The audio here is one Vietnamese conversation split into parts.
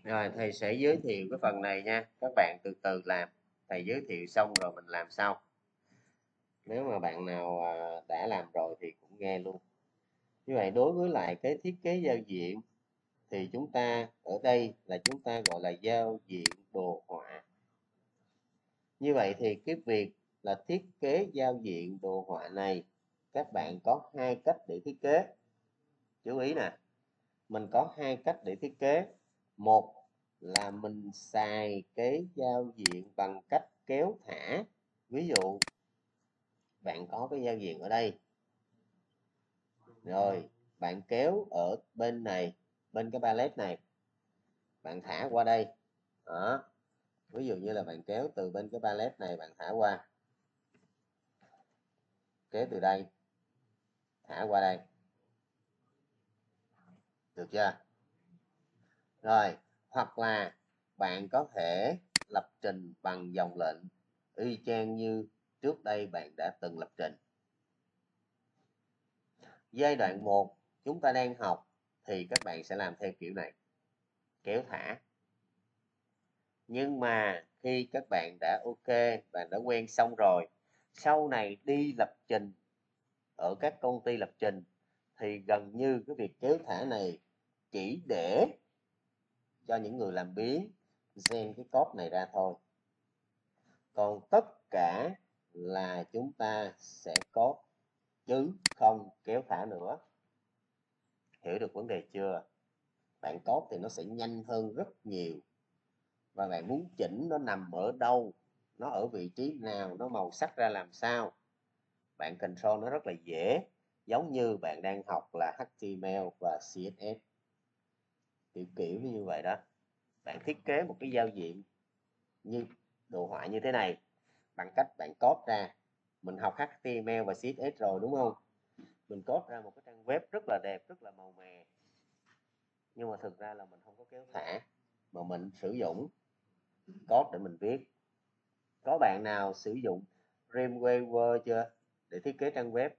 Rồi thầy sẽ giới thiệu cái phần này nha, các bạn từ từ làm. Thầy giới thiệu xong rồi mình làm sau. Nếu mà bạn nào đã làm rồi thì cũng nghe luôn. Như vậy đối với lại cái thiết kế giao diện thì chúng ta ở đây là chúng ta gọi là giao diện đồ họa. Như vậy thì cái việc là thiết kế giao diện đồ họa này, các bạn có hai cách để thiết kế. Chú ý nè, mình có hai cách để thiết kế. Một là mình xài cái giao diện bằng cách kéo thả. Ví dụ bạn có cái giao diện ở đây, rồi bạn kéo ở bên này, bên cái palette này, bạn thả qua đây. Đó. Ví dụ như là bạn kéo từ bên cái palette này bạn thả qua, kéo từ đây thả qua đây, được chưa? Rồi, hoặc là bạn có thể lập trình bằng dòng lệnh y chang như trước đây bạn đã từng lập trình. Giai đoạn 1 chúng ta đang học thì các bạn sẽ làm theo kiểu này, kéo thả. Nhưng mà khi các bạn đã ok, bạn đã quen xong rồi, sau này đi lập trình ở các công ty lập trình thì gần như cái việc kéo thả này chỉ để cho những người làm biếng gen cái code này ra thôi. Còn tất cả là chúng ta sẽ code chứ không kéo thả nữa. Hiểu được vấn đề chưa? Bạn code thì nó sẽ nhanh hơn rất nhiều. Và bạn muốn chỉnh nó nằm ở đâu, nó ở vị trí nào, nó màu sắc ra làm sao, bạn control nó rất là dễ. Giống như bạn đang học là HTML và CSS, kiểu như vậy đó. Bạn thiết kế một cái giao diện như đồ họa như thế này bằng cách bạn code ra. Mình học HTML và CSS rồi đúng không? Mình code ra một cái trang web rất là đẹp, rất là màu mè. Nhưng mà thực ra là mình không có kéo thả, mà mình sử dụng code để mình viết. Có bạn nào sử dụng Dreamweaver chưa để thiết kế trang web?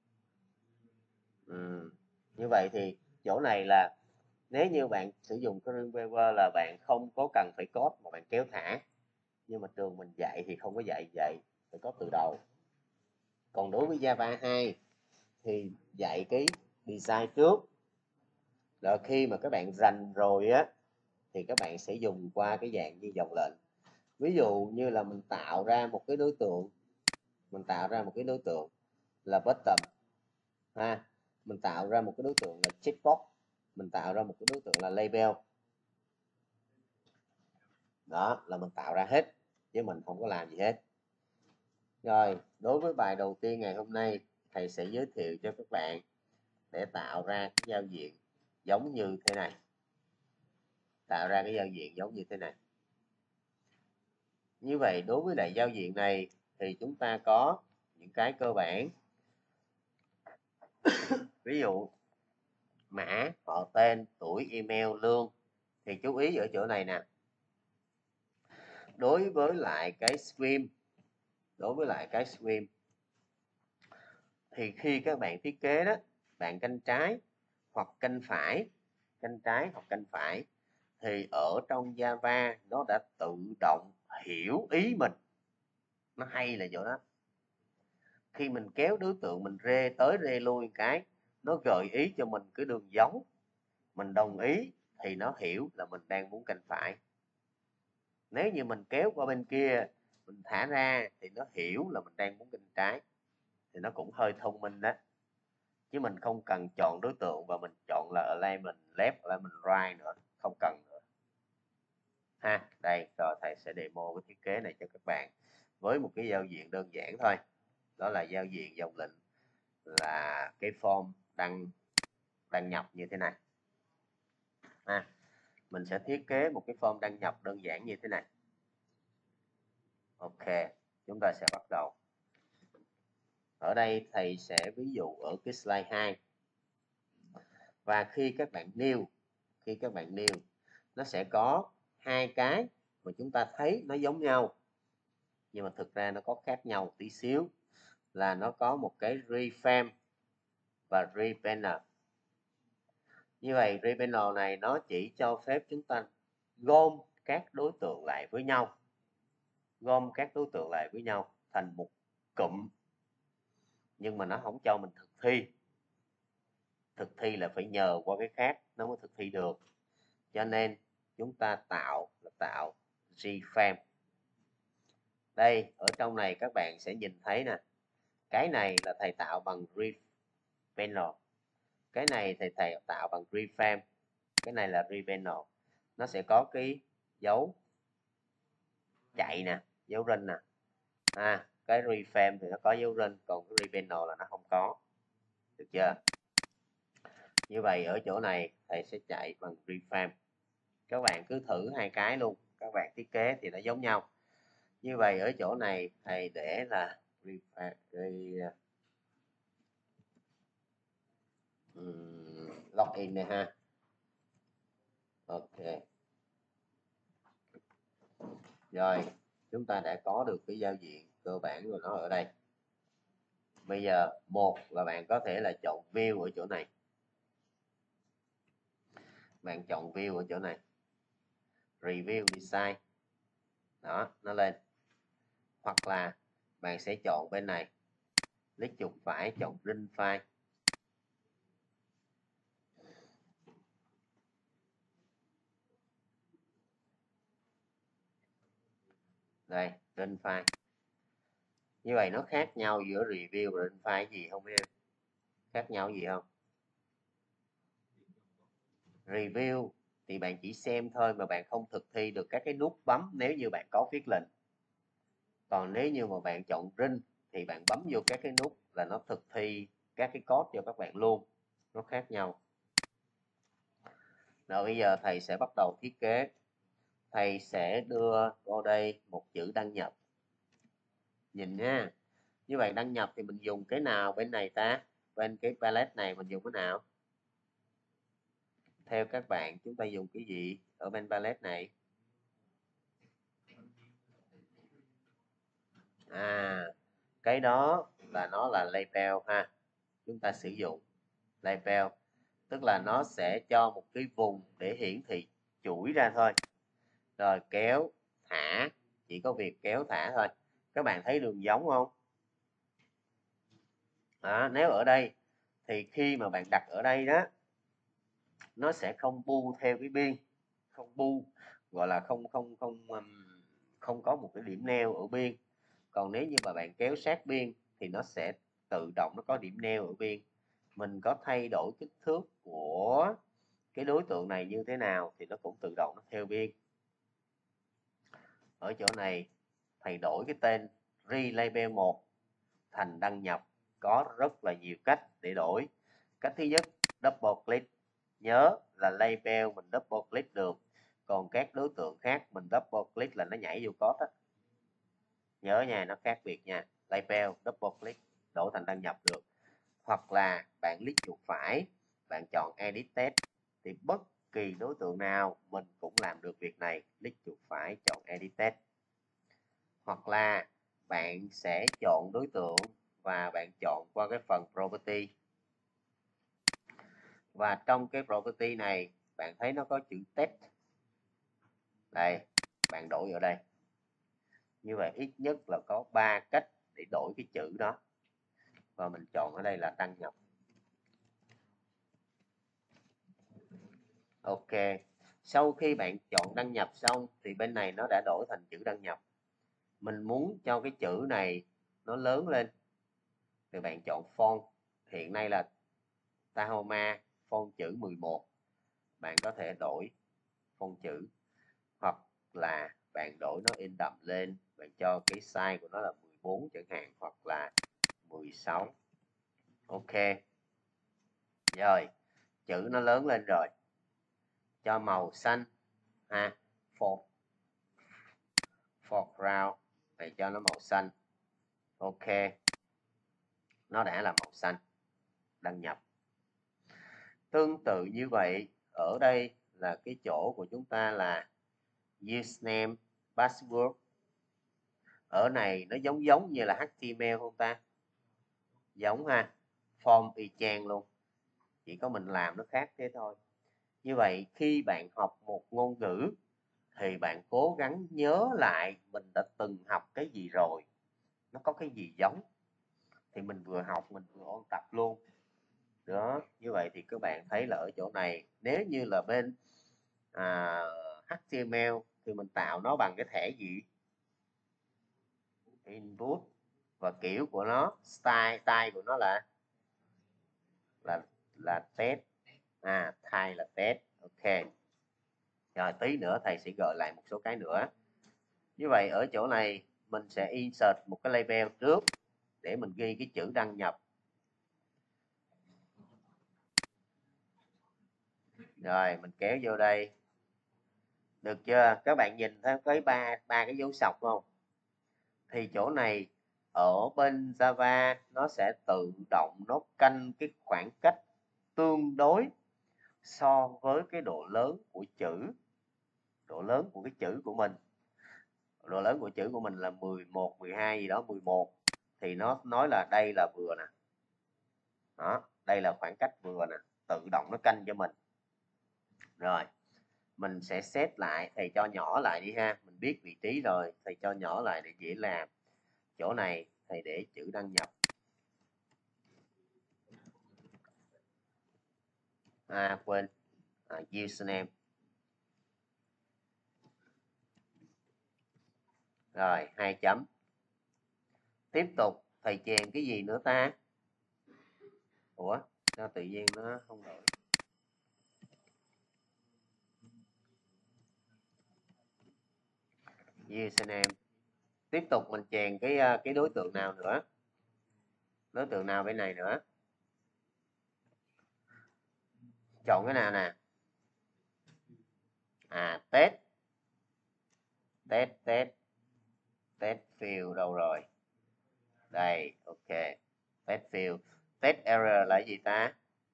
Như vậy thì chỗ này là nếu như bạn sử dụng cái Dreamweaver là bạn không có cần phải code mà bạn kéo thả. Nhưng mà trường mình dạy thì không có dạy vậy, phải code từ đầu. Còn đối với Java 2 thì dạy cái design trước. Rồi khi mà các bạn rành rồi á thì các bạn sẽ dùng qua cái dạng như dòng lệnh. Ví dụ như là mình tạo ra một cái đối tượng, là bottom ha, mình tạo ra một cái đối tượng là checkbox, mình tạo ra một cái đối tượng là label. Đó là mình tạo ra hết chứ mình không có làm gì hết. Rồi, đối với bài đầu tiên ngày hôm nay, thầy sẽ giới thiệu cho các bạn để tạo ra cái giao diện giống như thế này. Như vậy đối với lại giao diện này thì chúng ta có những cái cơ bản. Ví dụ mã, họ tên, tuổi, email, lương. Thì chú ý ở chỗ này nè. Đối với lại cái stream thì khi các bạn thiết kế đó, bạn canh trái hoặc canh phải, thì ở trong Java nó đã tự động hiểu ý mình. Nó hay là chỗ đó. Khi mình kéo đối tượng mình rê tới rê lui cái, nó gợi ý cho mình cái đường dấu. Mình đồng ý thì nó hiểu là mình đang muốn canh phải. Nếu như mình kéo qua bên kia, mình thả ra thì nó hiểu là mình đang muốn canh trái. Thì nó cũng hơi thông minh đó. Chứ mình không cần chọn đối tượng và mình chọn là alignment left, alignment right nữa, không cần nữa. Ha, đây rồi thầy sẽ demo cái thiết kế này cho các bạn với một cái giao diện đơn giản thôi. Đó là giao diện dòng lệnh là cái form đăng nhập như thế này. Ha, mình sẽ thiết kế một cái form đăng nhập đơn giản như thế này. Ok, chúng ta sẽ bắt đầu. Ở đây thầy sẽ ví dụ ở cái slide 2. Và khi các bạn new, nó sẽ có hai cái mà chúng ta thấy nó giống nhau. Nhưng mà thực ra nó có khác nhau tí xíu. Là nó có một cái reframe và repanel. Như vậy repanel này nó chỉ cho phép chúng ta gom các đối tượng lại với nhau, gom các đối tượng lại với nhau thành một cụm, nhưng mà nó không cho mình thực thi. Thực thi là phải nhờ qua cái khác nó mới thực thi được, cho nên chúng ta tạo reframe. Đây ở trong này các bạn sẽ nhìn thấy nè, cái này là thầy tạo bằng repanel, cái này thầy tạo bằng reframe, cái này là repanel. Nó sẽ có cái dấu chạy nè, dấu rinh nè, cái reframe thì nó có dấu rinh, còn cái repanel là nó không có, được chưa? Như vậy ở chỗ này thầy sẽ chạy bằng reframe. Các bạn cứ thử hai cái luôn, các bạn thiết kế thì nó giống nhau. Như vậy ở chỗ này thầy để là login này ha. Ok. Rồi, chúng ta đã có được cái giao diện cơ bản của nó ở đây. Bây giờ một là bạn có thể là chọn view ở chỗ này. Bạn chọn view ở chỗ này. Review design. Đó, nó lên. Hoặc là bạn sẽ chọn bên này. Click chuột phải chọn print file. Đây, print file. Như vậy nó khác nhau giữa review và print file gì không em? Khác nhau gì không? Review thì bạn chỉ xem thôi mà bạn không thực thi được các cái nút bấm nếu như bạn có viết lệnh. Còn nếu như mà bạn chọn print thì bạn bấm vô các cái nút là nó thực thi các cái code cho các bạn luôn. Nó khác nhau. Rồi bây giờ thầy sẽ bắt đầu thiết kế. Thầy sẽ đưa vào đây một chữ đăng nhập. Nhìn nha. Như vậy đăng nhập thì mình dùng cái nào bên này ta? Bên cái palette này mình dùng cái nào? Theo các bạn chúng ta dùng cái gì ở bên palette này? Cái đó là nó là label ha. Chúng ta sử dụng label, tức là nó sẽ cho một cái vùng để hiển thị chuỗi ra thôi. Rồi kéo, thả, chỉ có việc kéo thả thôi. Các bạn thấy đường giống không? Nếu ở đây thì khi mà bạn đặt ở đây đó, nó sẽ không bu theo cái biên, không bu, gọi là không có một cái điểm neo ở biên. Còn nếu như mà bạn kéo sát biên thì nó sẽ tự động nó có điểm neo ở biên. Mình có thay đổi kích thước của cái đối tượng này như thế nào thì nó cũng tự động nó theo biên. Ở chỗ này thầy đổi cái tên relabel 1 thành đăng nhập. Có rất là nhiều cách để đổi. Cách thứ nhất, double click. Nhớ là label mình double click được, còn các đối tượng khác mình double click là nó nhảy vô code á. Nhớ nha, nó khác biệt nha. Label double click đổi thành đăng nhập được. Hoặc là bạn click chuột phải, bạn chọn edit text, thì bất kỳ đối tượng nào mình cũng làm được việc này. Click chuột phải chọn edit text. Hoặc là bạn sẽ chọn đối tượng và bạn chọn qua cái phần property. Và trong cái property này bạn thấy nó có chữ text. Đây, bạn đổi ở đây. Như vậy ít nhất là có 3 cách để đổi cái chữ đó. Và mình chọn ở đây là đăng nhập. Ok. Sau khi bạn chọn đăng nhập xong thì bên này nó đã đổi thành chữ đăng nhập. Mình muốn cho cái chữ này nó lớn lên thì bạn chọn font. Hiện nay là Tahoma font chữ 11. Bạn có thể đổi font chữ, hoặc là bạn đổi nó in đậm lên, bạn cho cái size của nó là 14 chẳng hạn, hoặc là 16. Ok. Rồi, chữ nó lớn lên rồi. Cho màu xanh ha, foreground này cho nó màu xanh. Ok, nó đã là màu xanh. Đăng nhập. Tương tự như vậy, ở đây là cái chỗ của chúng ta là username, password. Ở này nó giống như là HTML không ta? Giống ha. Form y chang luôn, chỉ có mình làm nó khác thế thôi. Như vậy khi bạn học một ngôn ngữ thì bạn cố gắng nhớ lại mình đã từng học cái gì rồi, nó có cái gì giống, thì mình vừa học mình vừa ôn tập luôn. Đó, như vậy thì các bạn thấy là ở chỗ này nếu như là bên à, HTML thì mình tạo nó bằng cái thẻ gì, input, và kiểu của nó style của nó là là test, type là test. Ok, rồi tí nữa thầy sẽ gợi lại một số cái nữa. Như vậy ở chỗ này mình sẽ insert một cái label trước để mình ghi cái chữ đăng nhập. Rồi mình kéo vô đây, được chưa? Các bạn nhìn thấy cái ba cái dấu sọc không? Thì chỗ này ở bên Java nó sẽ tự động nó canh cái khoảng cách tương đối so với cái độ lớn của chữ, độ lớn của cái chữ của mình. Độ lớn của chữ của mình là 11, 12 gì đó, 11 thì nó nói là đây là vừa nè. Đó, đây là khoảng cách vừa nè, tự động nó canh cho mình. Rồi, mình sẽ set lại, thầy cho nhỏ lại đi ha, mình biết vị trí rồi, thầy cho nhỏ lại để dễ làm. Chỗ này thầy để chữ đăng nhập. Quên, username. Rồi, 2 chấm. Tiếp tục thầy chèn cái gì nữa ta? Ủa, sao tự nhiên nó không đổi? Username. Tiếp tục mình chèn cái đối tượng nào nữa? Đối tượng nào bên này nữa? Chọn cái nào nè? Test. Test field đâu rồi? Đây, ok. Test field. Test error là gì ta?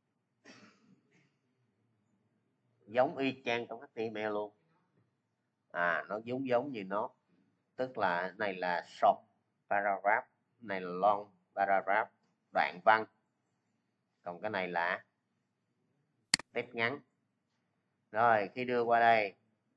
Giống y chang trong HTML luôn. Nó giống như nó, tức là này là short paragraph, này là long paragraph, đoạn văn, còn cái này là test ngắn. Rồi khi đưa qua đây,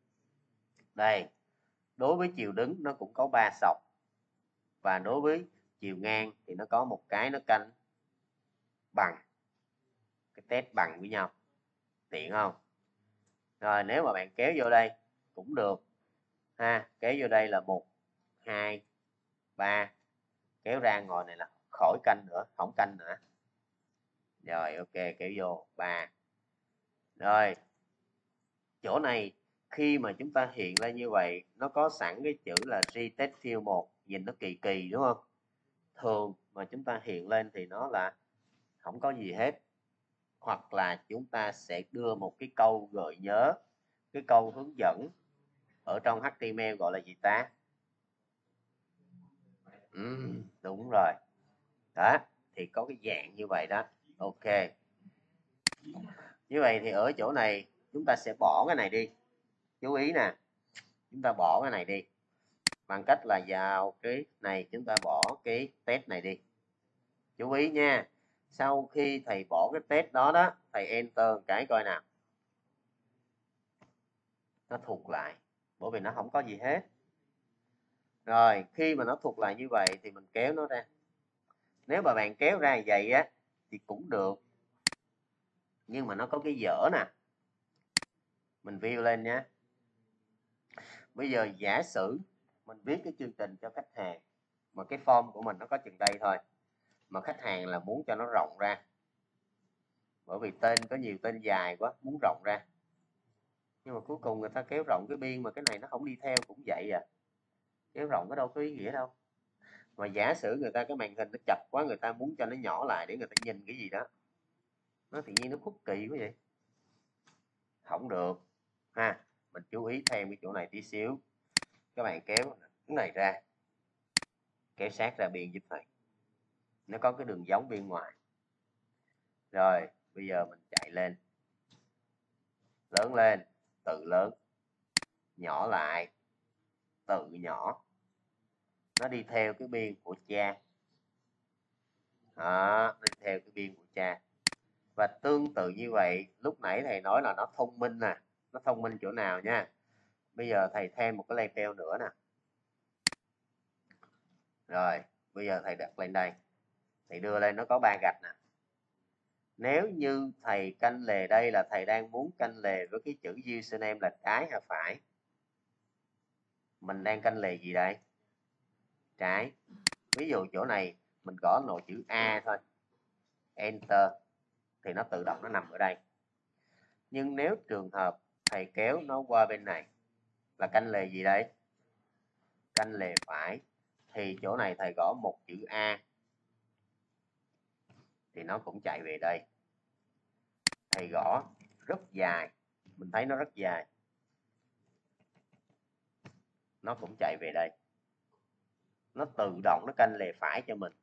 đối với chiều đứng nó cũng có 3 sọc, và đối với chiều ngang thì nó có một cái nó canh bằng, cái test bằng với nhau, tiện không? Rồi nếu mà bạn kéo vô đây cũng được ha, kéo vô đây là 1, 2, 3, kéo ra ngồi này là khỏi canh nữa, không canh nữa. Rồi ok, kéo vô 3. Rồi chỗ này khi mà chúng ta hiện lên như vậy, nó có sẵn cái chữ là retest field 1, nhìn nó kỳ kỳ đúng không? Thường mà chúng ta hiện lên thì nó là không có gì hết, hoặc là chúng ta sẽ đưa một cái câu gợi nhớ, cái câu hướng dẫn ở trong HTML gọi là gì ta? Đúng rồi. Đó, thì có cái dạng như vậy đó. Ok. Như vậy thì ở chỗ này chúng ta sẽ bỏ cái này đi. Chú ý nè, chúng ta bỏ cái này đi bằng cách là vào cái này chúng ta bỏ cái test này đi. Chú ý nha, sau khi thầy bỏ cái test đó đó, thầy enter cái coi nào, nó thuộc lại, bởi vì nó không có gì hết. Rồi khi mà nó thuộc lại như vậy thì mình kéo nó ra. Nếu mà bạn kéo ra vậy á thì cũng được, nhưng mà nó có cái dở nè, mình view lên nhé. Bây giờ giả sử mình viết cái chương trình cho khách hàng mà cái form của mình nó có chừng đây thôi, mà khách hàng là muốn cho nó rộng ra, bởi vì tên có nhiều tên dài quá, muốn rộng ra, nhưng mà cuối cùng người ta kéo rộng cái biên mà cái này nó không đi theo cũng vậy à, kéo rộng có đâu có ý nghĩa đâu. Mà giả sử người ta cái màn hình nó chật quá, người ta muốn cho nó nhỏ lại để người ta nhìn cái gì đó, nó tự nhiên nó khuất kỳ quá vậy, không được ha. Mình chú ý thêm cái chỗ này tí xíu, các bạn kéo cái này ra, kéo sát ra biên giúp thầy, nó có cái đường giống bên ngoài. Rồi bây giờ mình chạy lên, lớn lên, tự lớn, nhỏ lại, tự nhỏ, nó đi theo cái biên của cha. Đó, nó đi theo cái biên của cha. Và tương tự như vậy, lúc nãy thầy nói là nó thông minh nè, nó thông minh chỗ nào nha? Bây giờ thầy thêm một cái label nữa nè. Rồi, bây giờ thầy đặt lên đây. Thầy đưa lên nó có 3 gạch nè. Nếu như thầy canh lề đây là thầy đang muốn canh lề với cái chữ username là trái hay phải? Mình đang canh lề gì đây? Trái. Ví dụ chỗ này mình gõ nội chữ A thôi. Enter thì nó tự động nó nằm ở đây. Nhưng nếu trường hợp thầy kéo nó qua bên này là canh lề gì đây? Canh lề phải. Thì chỗ này thầy gõ một chữ A thì nó cũng chạy về đây. Thầy gõ rất dài, mình thấy nó rất dài, nó cũng chạy về đây, nó tự động nó canh lề phải cho mình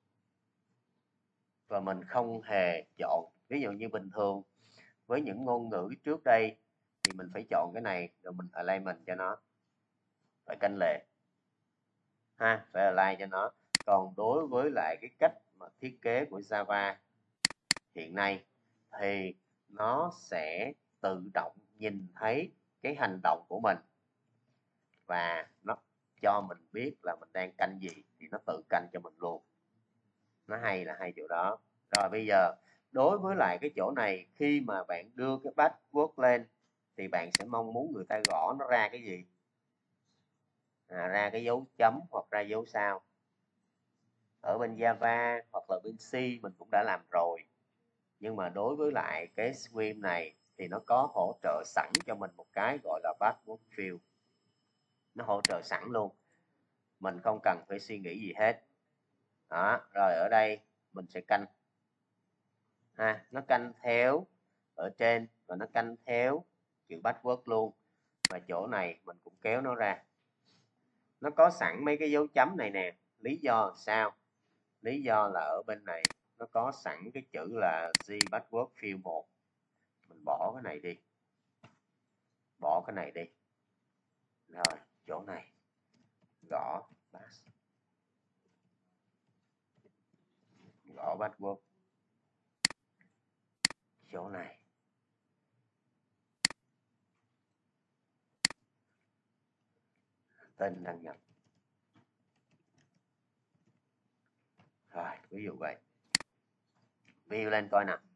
và mình không hề chọn. Ví dụ như bình thường với những ngôn ngữ trước đây thì mình phải chọn cái này rồi mình alignment cho nó, phải canh lề ha, phải align cho nó. Còn đối với lại cái cách mà thiết kế của Java hiện nay thì nó sẽ tự động nhìn thấy cái hành động của mình và nó cho mình biết là mình đang canh gì thì nó tự canh cho mình luôn. Nó hay là hay chỗ đó. Rồi bây giờ đối với lại cái chỗ này, khi mà bạn đưa cái password lên thì bạn sẽ mong muốn người ta gõ nó ra cái gì? Ra cái dấu chấm hoặc ra dấu sao. Ở bên Java hoặc là bên C mình cũng đã làm rồi. Nhưng mà đối với lại cái Swim này thì nó có hỗ trợ sẵn cho mình một cái gọi là password field. Nó hỗ trợ sẵn luôn. Mình không cần phải suy nghĩ gì hết. Đó, rồi ở đây mình sẽ canh. Nó canh theo ở trên và nó canh theo chữ password luôn. Và chỗ này mình cũng kéo nó ra. Nó có sẵn mấy cái dấu chấm này nè. Lý do sao? Lý do là ở bên này nó có sẵn cái chữ là G password field 1. Mình bỏ cái này đi. Bỏ cái này đi. Rồi, chỗ này gõ pass. Gõ password. Chỗ này tên đăng nhập. Rồi, ví dụ vậy. View lên coi nào.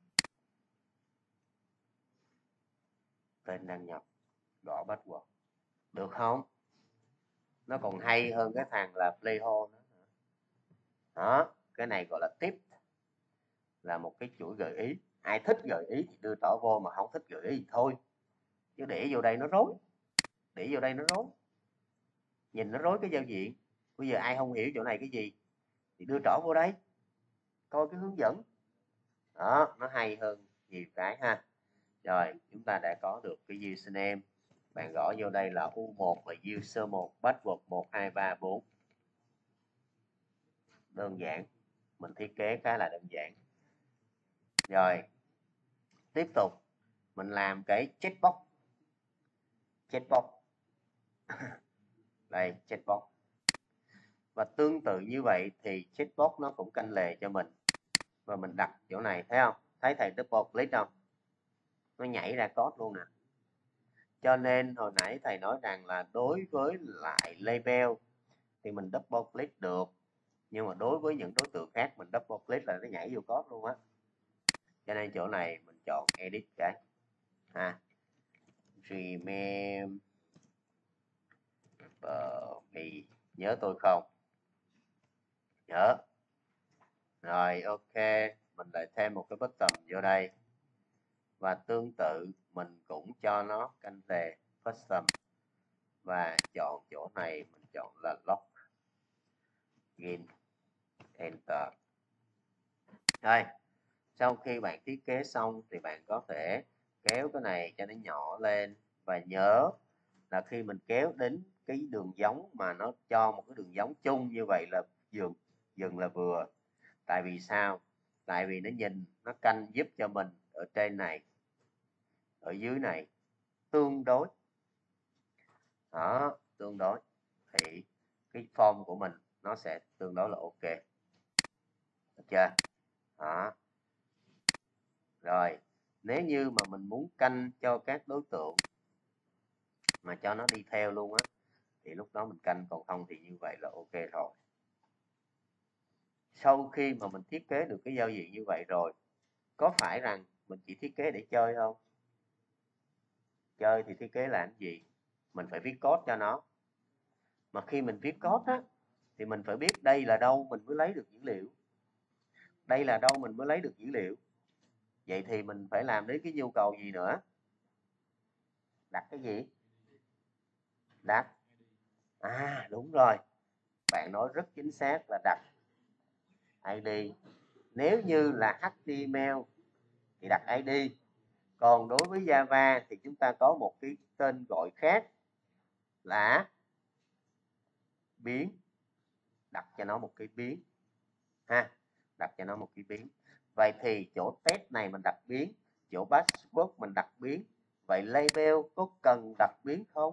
Tên đăng nhập, gõ password. Được không? Nó còn hay hơn cái thằng là playhole nữa. Đó, cái này gọi là tip, là một cái chuỗi gợi ý. Ai thích gợi ý thì đưa tỏ vô, mà không thích gợi ý thì thôi. Chứ để vô đây nó rối. Để vô đây nó rối. Nhìn nó rối cái giao diện. Bây giờ ai không hiểu chỗ này cái gì thì đưa trỏ vô đây. Coi cái hướng dẫn. Đó, nó hay hơn nhiều cái ha. Rồi, chúng ta đã có được cái username. Bạn gõ vô đây là U1 là user 1, password 1234. Đơn giản. Mình thiết kế khá là đơn giản. Rồi, tiếp tục mình làm cái checkbox. Checkbox. Đây, checkbox. Và tương tự như vậy thì checkbox nó cũng canh lề cho mình. Và mình đặt chỗ này, thấy không? Thấy thầy double click không? Nó nhảy ra code luôn nè. Cho nên hồi nãy thầy nói rằng là đối với lại label thì mình double click được. Nhưng mà đối với những đối tượng khác mình double click là nó nhảy vô code luôn á. Cho nên chỗ này mình chọn edit cái. Remember me. Nhớ tôi không? Nhớ. Rồi ok. Mình lại thêm một cái button vô đây. Và tương tự mình cũng cho nó canh lề custom. Và chọn chỗ này mình chọn là login. Enter. Rồi, sau khi bạn thiết kế xong thì bạn có thể kéo cái này cho nó nhỏ lên. Và nhớ là khi mình kéo đến cái đường giống mà nó cho một cái đường giống chung như vậy là dừng là vừa. Tại vì sao? Tại vì nó nhìn, nó canh giúp cho mình ở trên này, ở dưới này tương đối. Đó, tương đối thì cái form của mình nó sẽ tương đối là ok. Được chưa? Đó. Rồi, nếu như mà mình muốn canh cho các đối tượng mà cho nó đi theo luôn á, thì lúc đó mình canh, còn không thì như vậy là ok rồi. Sau khi mà mình thiết kế được cái giao diện như vậy rồi, có phải rằng mình chỉ thiết kế để chơi không? Chơi thì thiết kế làm gì? Mình phải viết code cho nó. Mà khi mình viết code á, thì mình phải biết đây là đâu mình mới lấy được dữ liệu. Đây là đâu mình mới lấy được dữ liệu. Vậy thì mình phải làm đến cái nhu cầu gì nữa? Đặt cái gì? Đặt. Đúng rồi. Bạn nói rất chính xác là đặt ID. Nếu như là HTML thì đặt ID. Còn đối với Java thì chúng ta có một cái tên gọi khác là biến. Đặt cho nó một cái biến ha, đặt cho nó một cái biến. Vậy thì chỗ test này mình đặt biến, chỗ password mình đặt biến. Vậy label có cần đặt biến không?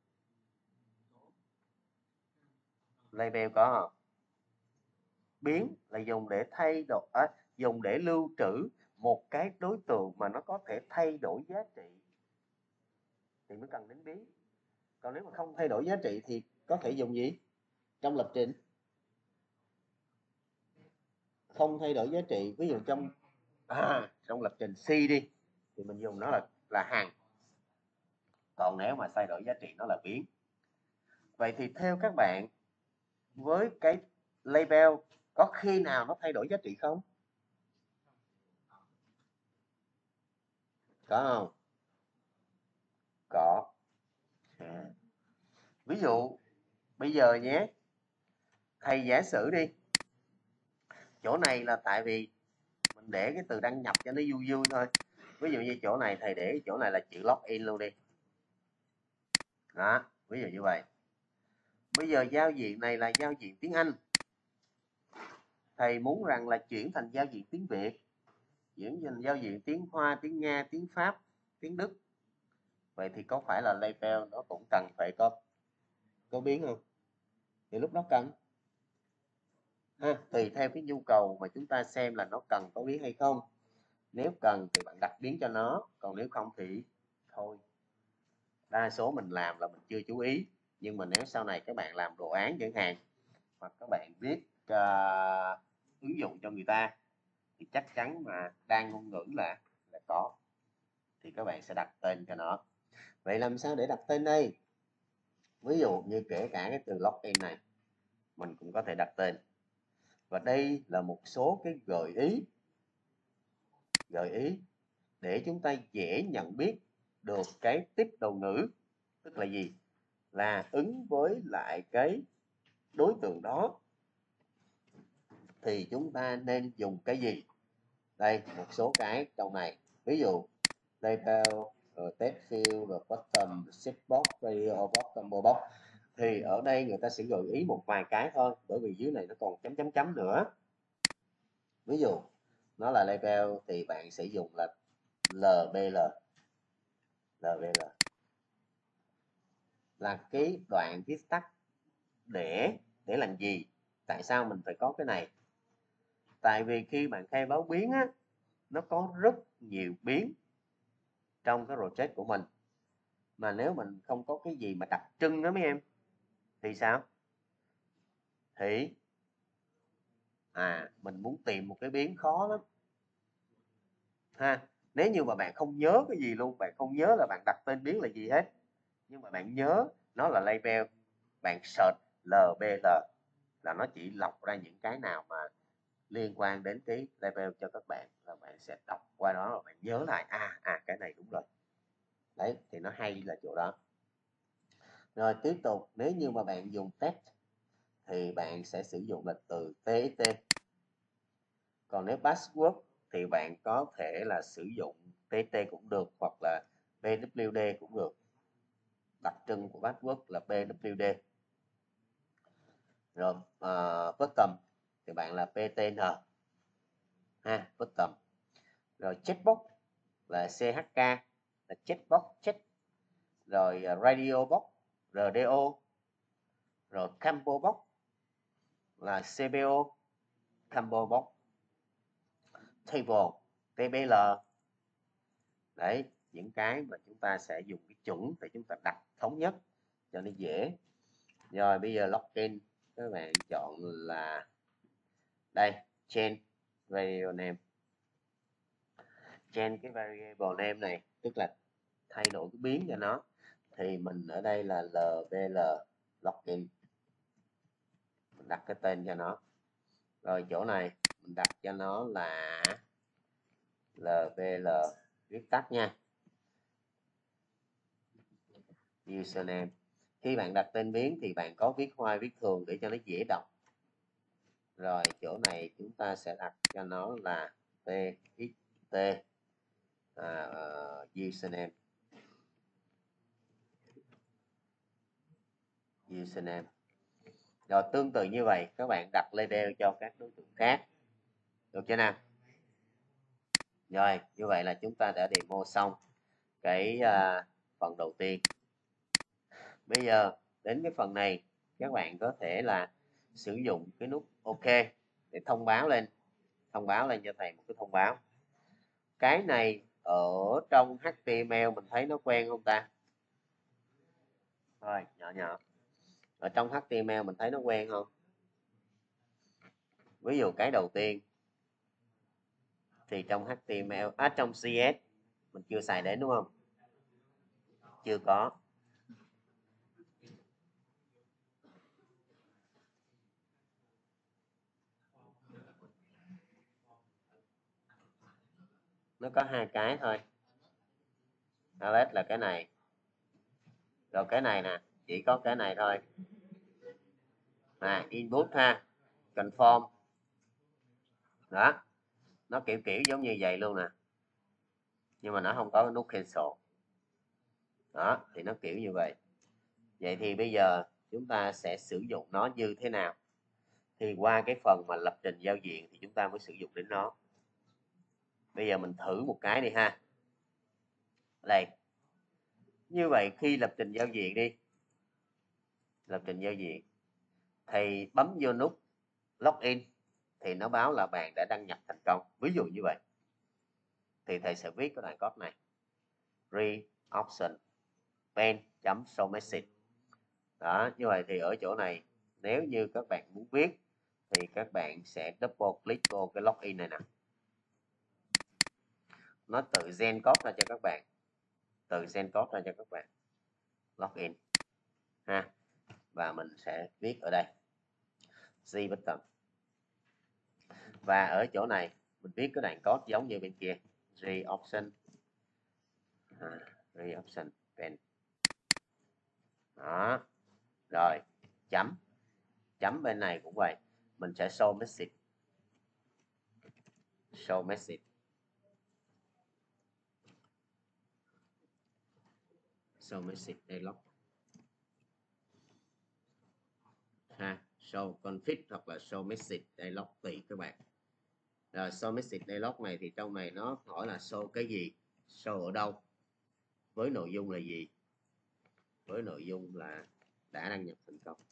Label có không? Biến là dùng để thay đổi, dùng để lưu trữ một cái đối tượng mà nó có thể thay đổi giá trị thì mới cần đến biến. Còn nếu mà không thay đổi giá trị thì có thể dùng gì? Trong lập trình không thay đổi giá trị, ví dụ trong lập trình C đi thì mình dùng nó là hằng. Còn nếu mà thay đổi giá trị nó là biến. Vậy thì theo các bạn, với cái label có khi nào nó thay đổi giá trị không? Có không? Có. Ví dụ bây giờ nhé, thầy giả sử đi, chỗ này là tại vì mình để cái từ đăng nhập cho nó vui vui thôi. Ví dụ như chỗ này thầy để chỗ này là chữ login luôn đi. Đó, ví dụ như vậy. Bây giờ giao diện này là giao diện tiếng Anh. Thầy muốn rằng là chuyển thành giao diện tiếng Việt, chuyển thành giao diện tiếng Hoa, tiếng Nga, tiếng Pháp, tiếng Đức. Vậy thì có phải là label nó cũng cần phải có biến không? Thì lúc đó cần tùy theo cái nhu cầu mà chúng ta xem là nó cần có biến hay không. Nếu cần thì bạn đặt biến cho nó, còn nếu không thì thôi. Đa số mình làm là mình chưa chú ý, nhưng mà nếu sau này các bạn làm đồ án chẳng hạn, hoặc các bạn viết ứng dụng cho người ta thì chắc chắn mà đa ngôn ngữ là có, thì các bạn sẽ đặt tên cho nó. Vậy làm sao để đặt tên đây? Ví dụ như kể cả cái từ login này mình cũng có thể đặt tên. Và đây là một số cái gợi ý để chúng ta dễ nhận biết được cái tiếp đầu ngữ, tức là gì? Là ứng với lại cái đối tượng đó thì chúng ta nên dùng cái gì? Đây, một số cái trong này. Ví dụ label, rồi text field, rồi bottom, checkbox, radio box, combo box. Thì ở đây người ta sẽ gợi ý một vài cái thôi, bởi vì dưới này nó còn chấm chấm chấm nữa. Ví dụ nó là label thì bạn sẽ dùng là LBL. LBL là cái đoạn viết tắt để làm gì? Tại sao mình phải có cái này? Tại vì khi bạn khai báo biến á, nó có rất nhiều biến trong cái project của mình. Mà nếu mình không có cái gì mà đặc trưng đó mấy em thì sao? Thì mình muốn tìm một cái biến khó lắm ha. Nếu như mà bạn không nhớ cái gì luôn, bạn không nhớ là bạn đặt tên biến là gì hết, nhưng mà bạn nhớ nó là label, bạn search LBL là nó chỉ lọc ra những cái nào mà liên quan đến cái label cho các bạn, là bạn sẽ đọc qua đó và bạn nhớ lại cái này đúng rồi. Đấy, thì nó hay là chỗ đó. Rồi tiếp tục, nếu như mà bạn dùng text thì bạn sẽ sử dụng là từ TXT. Còn nếu password thì bạn có thể là sử dụng TXT cũng được, hoặc là PWD cũng được. Đặc trưng của password là PWD. Rồi bottom thì bạn là PTN bottom. Rồi checkbox là CHK, là checkbox check. Rồi radio box RDO. Rồi combo box là CBO, combo box. Table TBL. Đấy, những cái mà chúng ta sẽ dùng cái chuẩn thì chúng ta đặt thống nhất cho nó dễ. Rồi bây giờ login các bạn chọn là đây, change variable name. Change cái variable name này tức là thay đổi cái biến cho nó, thì mình ở đây là lvl login, mình đặt cái tên cho nó. Rồi chỗ này mình đặt cho nó là lvl, viết tắt nha, username. Khi bạn đặt tên biến thì bạn có viết hoa viết thường để cho nó dễ đọc. Rồi chỗ này chúng ta sẽ đặt cho nó là txt username. Rồi tương tự như vậy các bạn đặt label cho các đối tượng khác, được chưa nào? Rồi như vậy là chúng ta đã demo xong cái phần đầu tiên. Bây giờ đến cái phần này các bạn có thể là sử dụng cái nút OK để thông báo lên cho thầy một cái thông báo. Cái này ở trong HTML mình thấy nó quen không ta? Rồi nhỏ ở trong HTML mình thấy nó quen không? Ví dụ cái đầu tiên thì trong HTML trong CS mình chưa xài đến đúng không? Chưa có. Nó có hai cái thôi. Alex là cái này. Rồi cái này nè, chỉ có cái này thôi. Input ha, conform. Đó. Nó kiểu giống như vậy luôn nè. Nhưng mà nó không có nút cancel. Đó, thì nó kiểu như vậy. Vậy thì bây giờ chúng ta sẽ sử dụng nó như thế nào? Thì qua cái phần mà lập trình giao diện thì chúng ta mới sử dụng đến nó. Bây giờ mình thử một cái đi ha. Đây. Như vậy khi lập trình giao diện đi. Lập trình giao diện. Thì bấm vô nút login thì nó báo là bạn đã đăng nhập thành công. Ví dụ như vậy. Thì thầy sẽ viết cái đoạn code này. Read option pen.show message. Đó, như vậy thì ở chỗ này nếu như các bạn muốn viết thì các bạn sẽ double click vô cái login này nè. Nó tự gen code ra cho các bạn. Login ha. Và mình sẽ viết ở đây G button. Và ở chỗ này mình viết cái đoạn code giống như bên kia. G option pen. Đó. Rồi, chấm bên này cũng vậy. Mình sẽ show message. Dialog. Show config hoặc là show message dialog tùy các bạn. Rồi show message dialog này thì trong này nó hỏi là show cái gì, show ở đâu, với nội dung là gì? Với nội dung là đã đăng nhập thành công.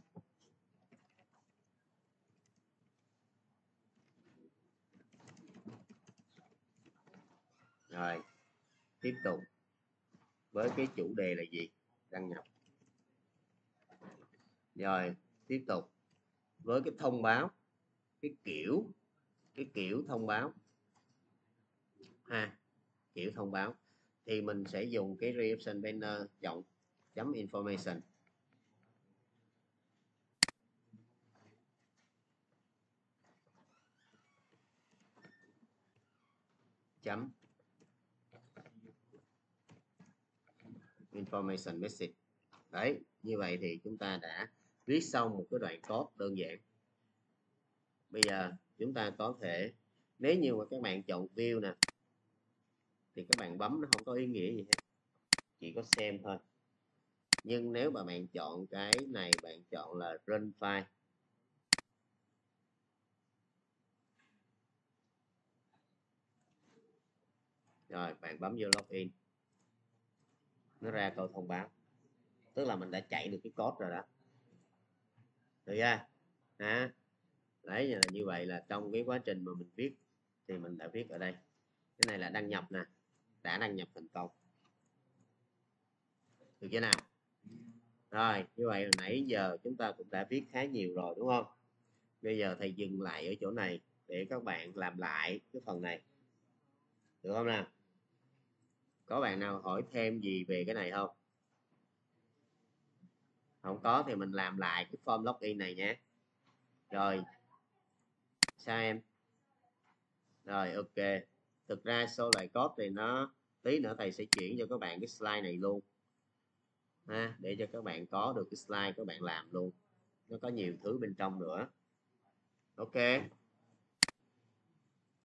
Rồi tiếp tục với cái chủ đề là gì? Đăng nhập. Rồi tiếp tục với cái thông báo, cái kiểu thông báo kiểu thông báo thì mình sẽ dùng cái reaction banner chọn chấm information. Chấm information message. Đấy, như vậy thì chúng ta đã viết xong một cái đoạn code đơn giản. Bây giờ chúng ta có thể, nếu như mà các bạn chọn view nè thì các bạn bấm nó không có ý nghĩa gì hết, chỉ có xem thôi. Nhưng nếu mà bạn chọn cái này, bạn chọn là run file, rồi bạn bấm vô login, nó ra câu thông báo, tức là mình đã chạy được cái code rồi đó, được chưa? Đấy là như vậy là trong cái quá trình mà mình viết thì mình đã viết ở đây. Cái này là đăng nhập nè, đã đăng nhập thành công. Được chưa nào? Rồi, như vậy hồi nãy giờ chúng ta cũng đã viết khá nhiều rồi đúng không? Bây giờ thầy dừng lại ở chỗ này để các bạn làm lại cái phần này. Được không nào? Có bạn nào hỏi thêm gì về cái này không? Không có thì mình làm lại cái form login này nhé. Rồi, sao em? Rồi, ok. Thực ra số loại code thì nó tí nữa thầy sẽ chuyển cho các bạn cái slide này luôn ha, để cho các bạn có được cái slide các bạn làm luôn, nó có nhiều thứ bên trong nữa. Ok.